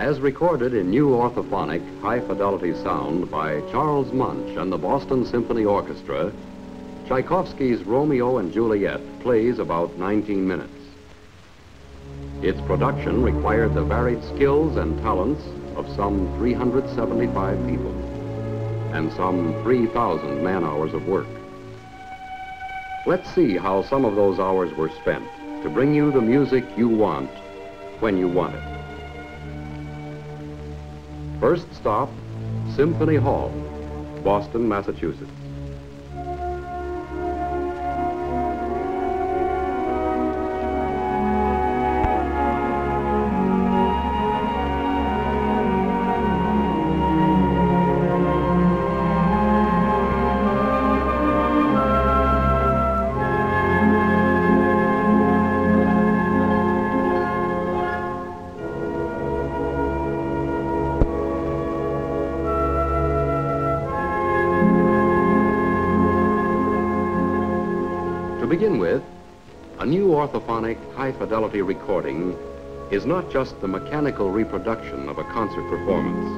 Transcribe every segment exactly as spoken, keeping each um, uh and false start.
As recorded in new orthophonic high-fidelity sound by Charles Munch and the Boston Symphony Orchestra, Tchaikovsky's Romeo and Juliet plays about nineteen minutes. Its production required the varied skills and talents of some three hundred seventy-five people and some three thousand man-hours of work. Let's see how some of those hours were spent to bring you the music you want when you want it. First stop, Symphony Hall, Boston, Massachusetts. To begin with, a new orthophonic high-fidelity recording is not just the mechanical reproduction of a concert performance.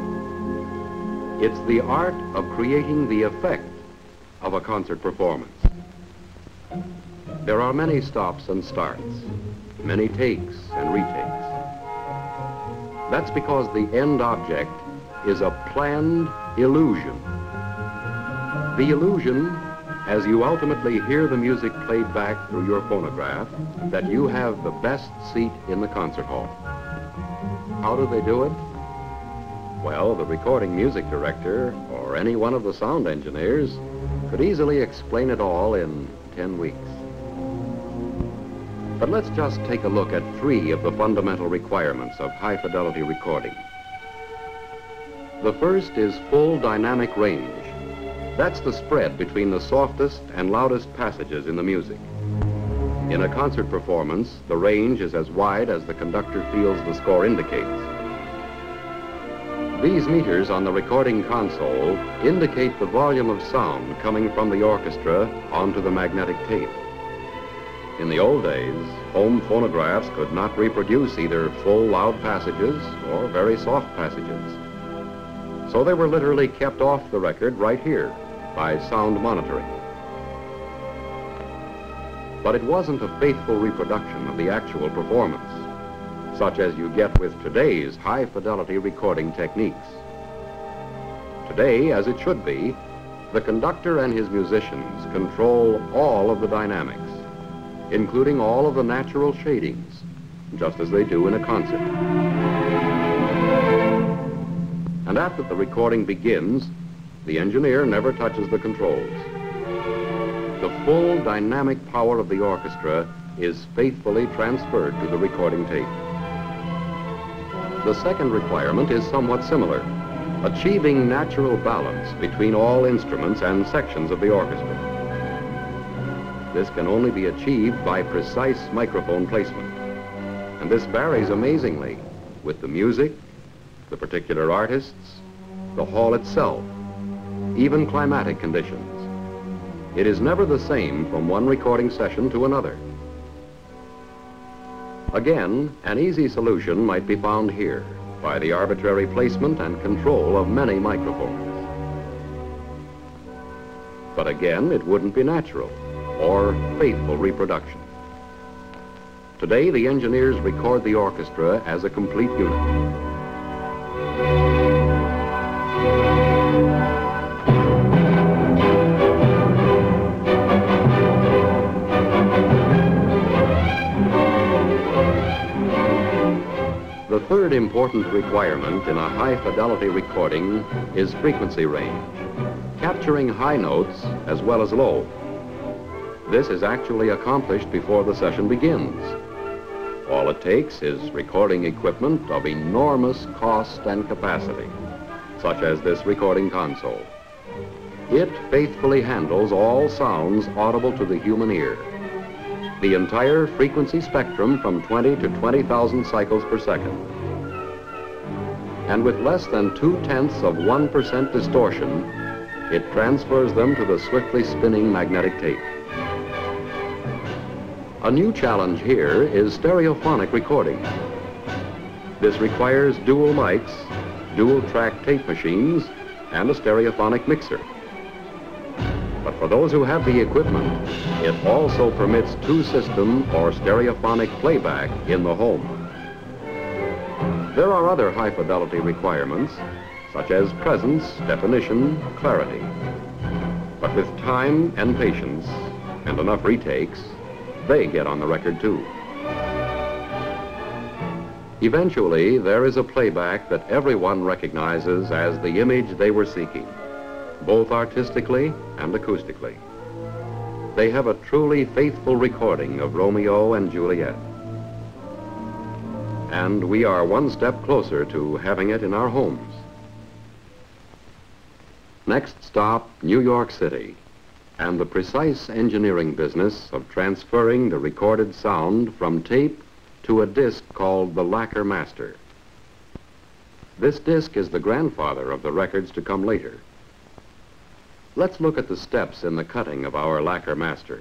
It's the art of creating the effect of a concert performance. There are many stops and starts, many takes and retakes. That's because the end object is a planned illusion. The illusion, as you ultimately hear the music played back through your phonograph, that you have the best seat in the concert hall. How do they do it? Well, the recording music director or any one of the sound engineers could easily explain it all in ten weeks. But let's just take a look at three of the fundamental requirements of high-fidelity recording. The first is full dynamic range. That's the spread between the softest and loudest passages in the music. In a concert performance, the range is as wide as the conductor feels the score indicates. These meters on the recording console indicate the volume of sound coming from the orchestra onto the magnetic tape. In the old days, home phonographs could not reproduce either full loud passages or very soft passages. So they were literally kept off the record right here by sound monitoring. But it wasn't a faithful reproduction of the actual performance, such as you get with today's high-fidelity recording techniques. Today, as it should be, the conductor and his musicians control all of the dynamics, including all of the natural shadings, just as they do in a concert. And after the recording begins, the engineer never touches the controls. The full dynamic power of the orchestra is faithfully transferred to the recording tape. The second requirement is somewhat similar, achieving natural balance between all instruments and sections of the orchestra. This can only be achieved by precise microphone placement, and this varies amazingly with the music, the particular artists, the hall itself, even climatic conditions. It is never the same from one recording session to another. Again, an easy solution might be found here by the arbitrary placement and control of many microphones. But again, it wouldn't be natural or faithful reproduction. Today, the engineers record the orchestra as a complete unit. The third important requirement in a high-fidelity recording is frequency range, capturing high notes as well as low. This is actually accomplished before the session begins. All it takes is recording equipment of enormous cost and capacity, such as this recording console. It faithfully handles all sounds audible to the human ear, the entire frequency spectrum from twenty to twenty thousand cycles per second. And with less than two-tenths of one percent distortion, it transfers them to the swiftly spinning magnetic tape. A new challenge here is stereophonic recording. This requires dual mics, dual track tape machines, and a stereophonic mixer. But for those who have the equipment, it also permits two-system or stereophonic playback in the home. There are other high-fidelity requirements, such as presence, definition, clarity. But with time and patience, and enough retakes, they get on the record too. Eventually, there is a playback that everyone recognizes as the image they were seeking, both artistically and acoustically. They have a truly faithful recording of Romeo and Juliet. And we are one step closer to having it in our homes. Next stop, New York City, and the precise engineering business of transferring the recorded sound from tape to a disc called the Lacquer Master. This disc is the grandfather of the records to come later. Let's look at the steps in the cutting of our Lacquer Master.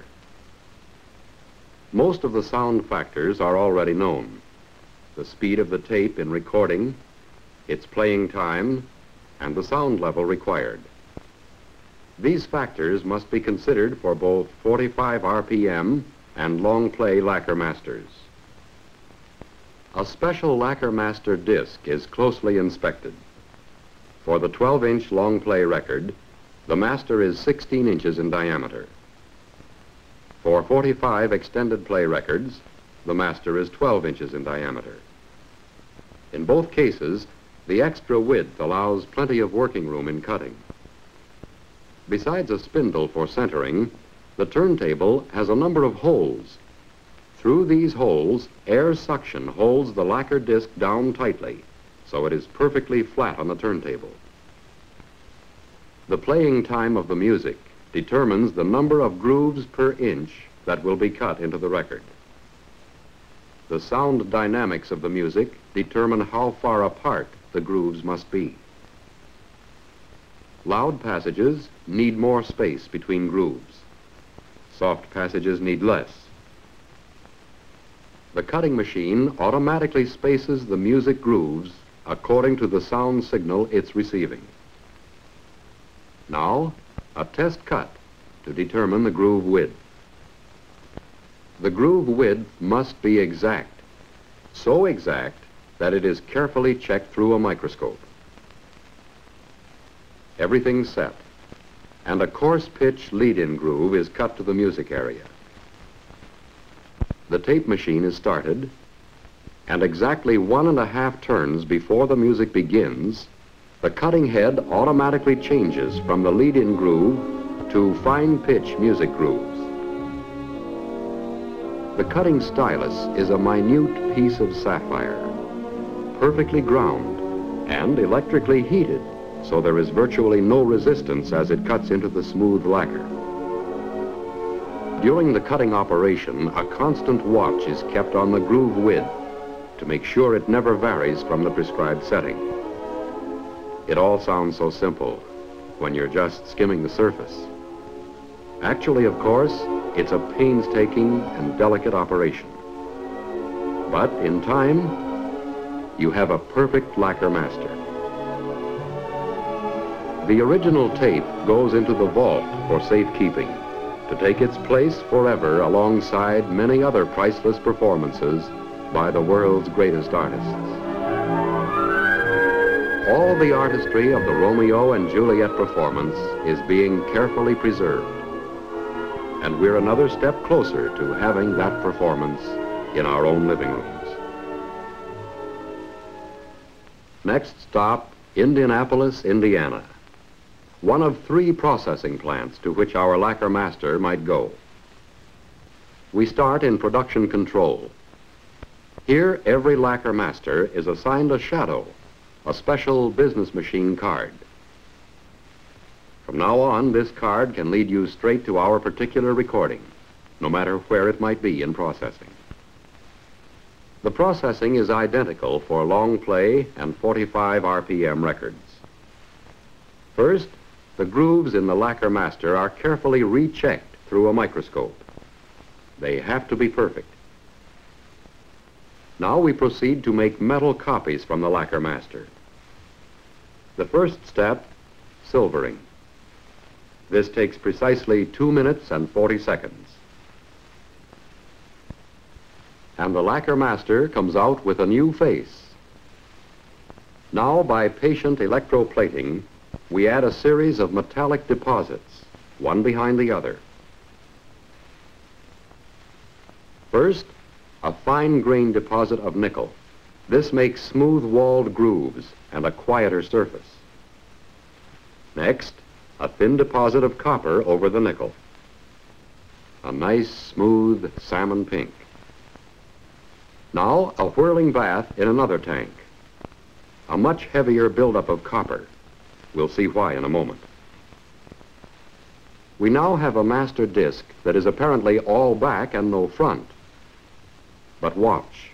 Most of the sound factors are already known. The speed of the tape in recording, its playing time, and the sound level required. These factors must be considered for both forty-five R P M and long play Lacquer Masters. A special Lacquer Master disc is closely inspected. For the twelve inch long play record, the master is sixteen inches in diameter. For forty-five extended play records, the master is twelve inches in diameter. In both cases, the extra width allows plenty of working room in cutting. Besides a spindle for centering, the turntable has a number of holes. Through these holes, air suction holds the lacquer disc down tightly, so it is perfectly flat on the turntable. The playing time of the music determines the number of grooves per inch that will be cut into the record. The sound dynamics of the music determine how far apart the grooves must be. Loud passages need more space between grooves. Soft passages need less. The cutting machine automatically spaces the music grooves according to the sound signal it's receiving. Now, a test cut to determine the groove width. The groove width must be exact, so exact that it is carefully checked through a microscope. Everything's set, and a coarse pitch lead-in groove is cut to the music area. The tape machine is started, and exactly one and a half turns before the music begins, the cutting head automatically changes from the lead-in groove to fine pitch music grooves. The cutting stylus is a minute piece of sapphire, perfectly ground and electrically heated, so there is virtually no resistance as it cuts into the smooth lacquer. During the cutting operation, a constant watch is kept on the groove width to make sure it never varies from the prescribed setting. It all sounds so simple when you're just skimming the surface. Actually, of course, it's a painstaking and delicate operation. But in time, you have a perfect Lacquer Master. The original tape goes into the vault for safekeeping, to take its place forever alongside many other priceless performances by the world's greatest artists. All the artistry of the Romeo and Juliet performance is being carefully preserved. And we're another step closer to having that performance in our own living rooms. Next stop, Indianapolis, Indiana. One of three processing plants to which our Lacquer Master might go. We start in production control. Here, every Lacquer Master is assigned a shadow, a special business machine card. From now on, this card can lead you straight to our particular recording, no matter where it might be in processing. The processing is identical for long play and forty-five R P M records. First, the grooves in the Lacquer Master are carefully rechecked through a microscope. They have to be perfect. Now we proceed to make metal copies from the lacquer master. The first step, silvering. This takes precisely two minutes and forty seconds. And the lacquer master comes out with a new face. Now, by patient electroplating, we add a series of metallic deposits, one behind the other. First, a fine-grained deposit of nickel. This makes smooth-walled grooves and a quieter surface. Next, a thin deposit of copper over the nickel. A nice, smooth salmon pink. Now, a whirling bath in another tank. A much heavier buildup of copper. We'll see why in a moment. We now have a master disc that is apparently all back and no front. But watch.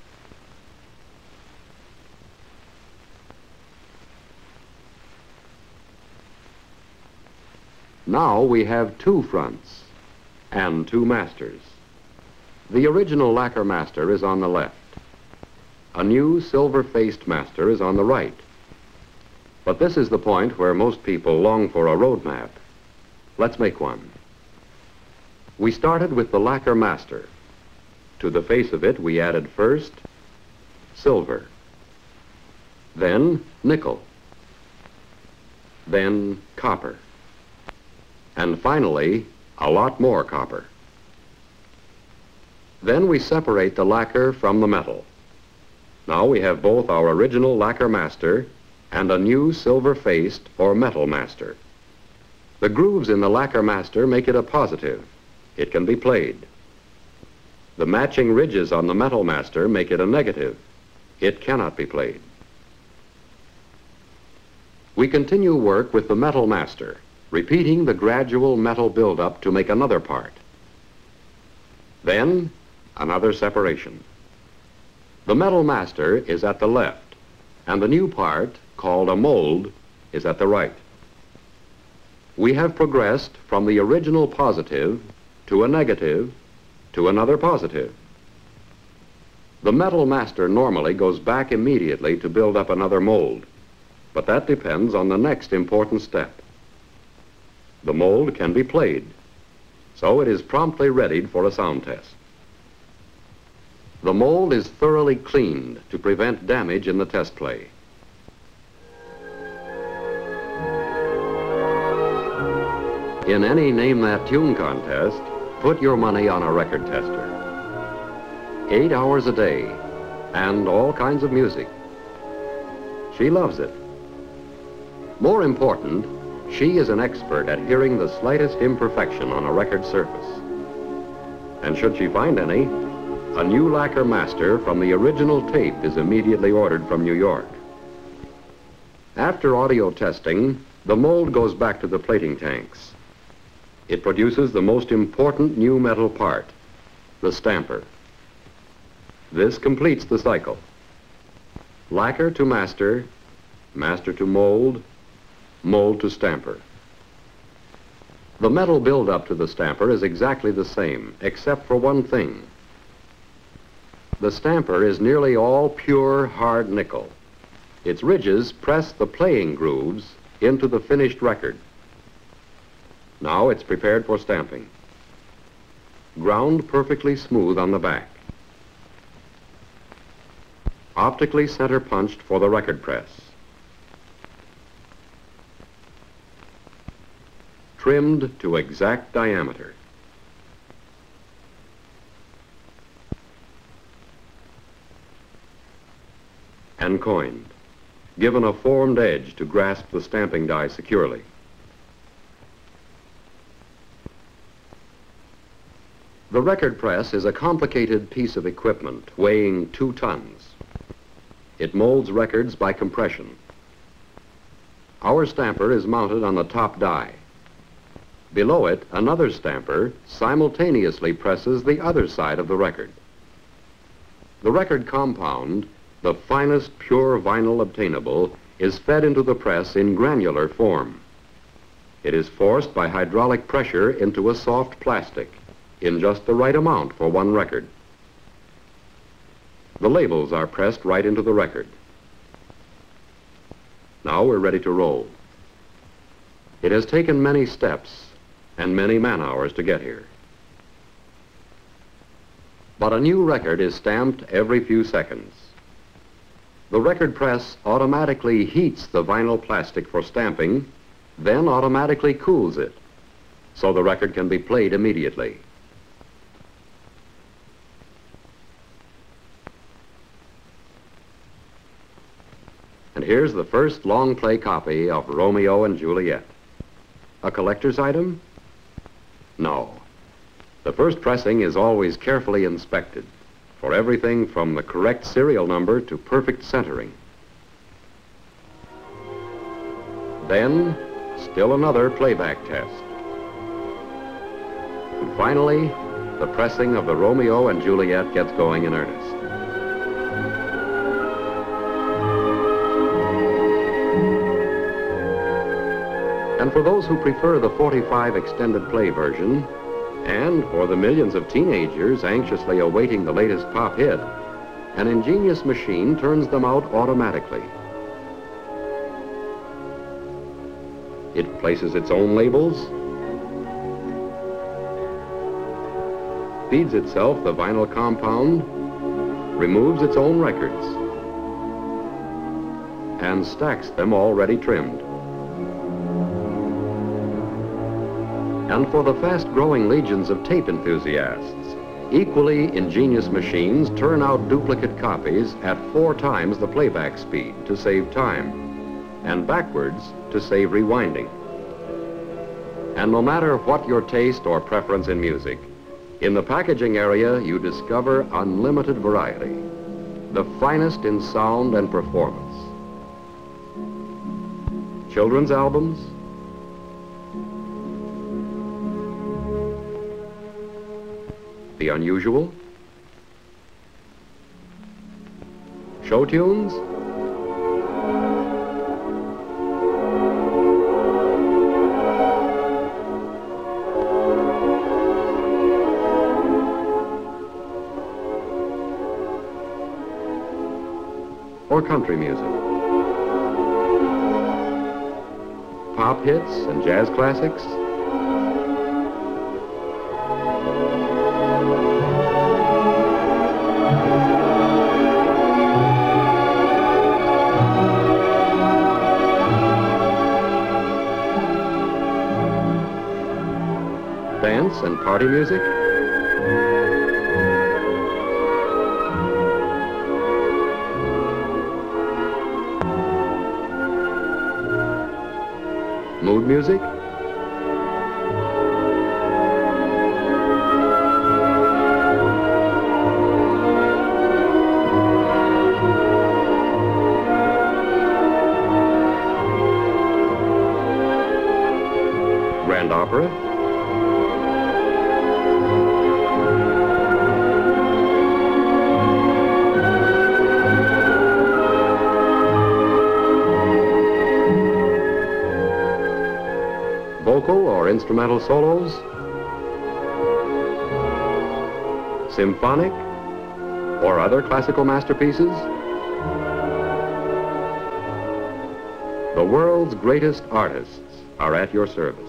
Now we have two fronts and two masters. The original lacquer master is on the left. A new silver-faced master is on the right. But this is the point where most people long for a road map. Let's make one. We started with the lacquer master. To the face of it, we added first silver, then nickel, then copper, and finally, a lot more copper. Then we separate the lacquer from the metal. Now we have both our original lacquer master and a new silver-faced or metal master. The grooves in the lacquer master make it a positive. It can be played. The matching ridges on the metal master make it a negative. It cannot be played. We continue work with the metal master, repeating the gradual metal buildup to make another part. Then, another separation. The metal master is at the left, and the new part, called a mold, is at the right. We have progressed from the original positive to a negative to another positive. The metal master normally goes back immediately to build up another mold, but that depends on the next important step. The mold can be played, so it is promptly readied for a sound test. The mold is thoroughly cleaned to prevent damage in the test play. In any Name That Tune contest, put your money on a record tester. Eight hours a day, and all kinds of music. She loves it. More important, she is an expert at hearing the slightest imperfection on a record surface. And should she find any, a new lacquer master from the original tape is immediately ordered from New York. After audio testing, the mold goes back to the plating tanks. It produces the most important new metal part, the stamper. This completes the cycle. Lacquer to master, master to mold, mold to stamper. The metal buildup to the stamper is exactly the same, except for one thing. The stamper is nearly all pure hard nickel. Its ridges press the playing grooves into the finished record. Now it's prepared for stamping. Ground perfectly smooth on the back. Optically center punched for the record press. Trimmed to exact diameter. And coined, given a formed edge to grasp the stamping die securely. The record press is a complicated piece of equipment weighing two tons. It molds records by compression. Our stamper is mounted on the top die. Below it, another stamper simultaneously presses the other side of the record. The record compound, the finest pure vinyl obtainable, is fed into the press in granular form. It is forced by hydraulic pressure into a soft plastic in just the right amount for one record. The labels are pressed right into the record. Now we're ready to roll. It has taken many steps and many man-hours to get here. But a new record is stamped every few seconds. The record press automatically heats the vinyl plastic for stamping, then automatically cools it, so the record can be played immediately. And here's the first long play copy of Romeo and Juliet. A collector's item? No. The first pressing is always carefully inspected for everything from the correct serial number to perfect centering. Then, still another playback test. And finally, the pressing of the Romeo and Juliet gets going in earnest. And for those who prefer the forty-five extended play version, and for the millions of teenagers anxiously awaiting the latest pop hit, an ingenious machine turns them out automatically. It places its own labels, feeds itself the vinyl compound, removes its own records, and stacks them already trimmed. And for the fast-growing legions of tape enthusiasts, equally ingenious machines turn out duplicate copies at four times the playback speed to save time, and backwards to save rewinding. And no matter what your taste or preference in music, in the packaging area you discover unlimited variety, the finest in sound and performance. Children's albums, the unusual, show tunes, or country music, pop hits and jazz classics, dance and party music, mood music, grand opera, vocal or instrumental solos, symphonic or other classical masterpieces. The world's greatest artists are at your service.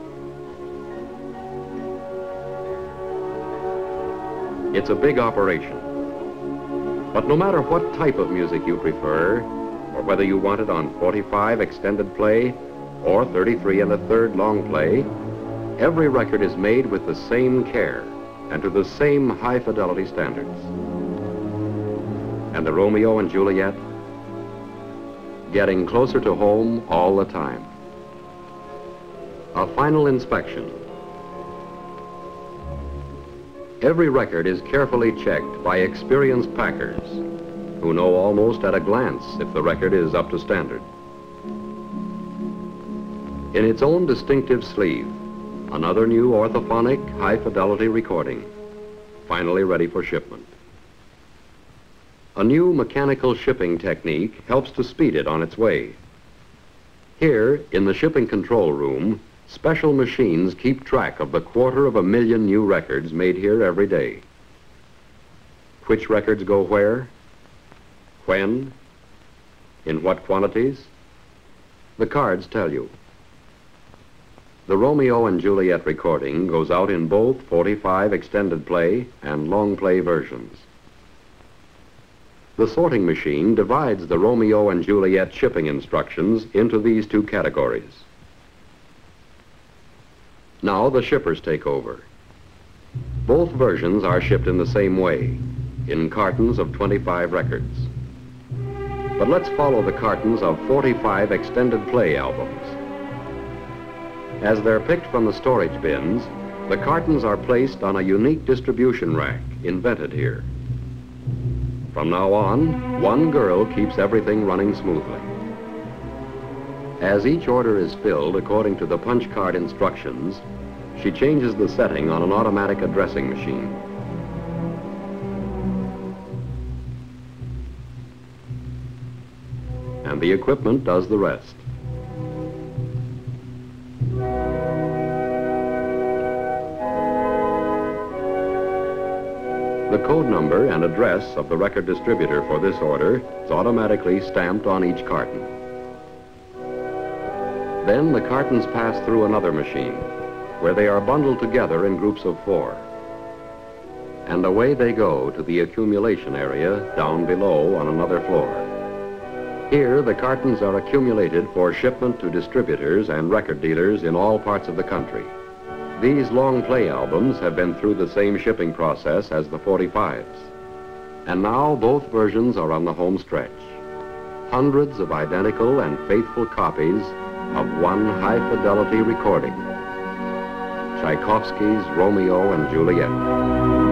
It's a big operation. But no matter what type of music you prefer, or whether you want it on forty-five extended play or thirty-three and a third long play, every record is made with the same care and to the same high fidelity standards. And the Romeo and Juliet, getting closer to home all the time. A final inspection. Every record is carefully checked by experienced packers who know almost at a glance if the record is up to standard. In its own distinctive sleeve, another new orthophonic high-fidelity recording, finally ready for shipment. A new mechanical shipping technique helps to speed it on its way. Here, in the shipping control room, special machines keep track of the quarter of a million new records made here every day. Which records go where When? In what quantities? The cards tell you. The Romeo and Juliet recording goes out in both forty-five extended play and long play versions. The sorting machine divides the Romeo and Juliet shipping instructions into these two categories. Now the shippers take over. Both versions are shipped in the same way, in cartons of twenty-five records. But let's follow the cartons of forty-five extended play albums. As they're picked from the storage bins, the cartons are placed on a unique distribution rack invented here. From now on, one girl keeps everything running smoothly. As each order is filled according to the punch card instructions, she changes the setting on an automatic addressing machine. And the equipment does the rest. The code number and address of the record distributor for this order is automatically stamped on each carton. Then the cartons pass through another machine, where they are bundled together in groups of four. And away they go to the accumulation area down below on another floor. Here, the cartons are accumulated for shipment to distributors and record dealers in all parts of the country. These long play albums have been through the same shipping process as the forty-fives. And now both versions are on the home stretch. Hundreds of identical and faithful copies of one high-fidelity recording. Tchaikovsky's Romeo and Juliet.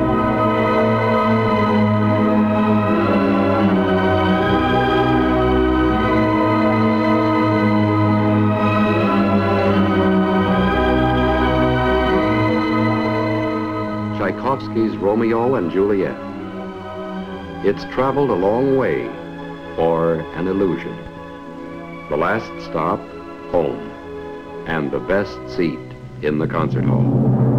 Tchaikovsky's Romeo and Juliet. It's traveled a long way for an illusion. The last stop, home, and the best seat in the concert hall.